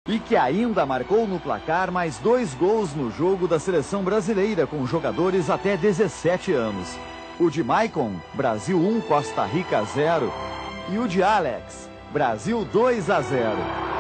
E que ainda marcou no placar mais 2 gols no jogo da seleção brasileira com jogadores até 17 anos. O de Maicon, Brasil 1, Costa Rica 0. E o de Alex, Brasil 2-0.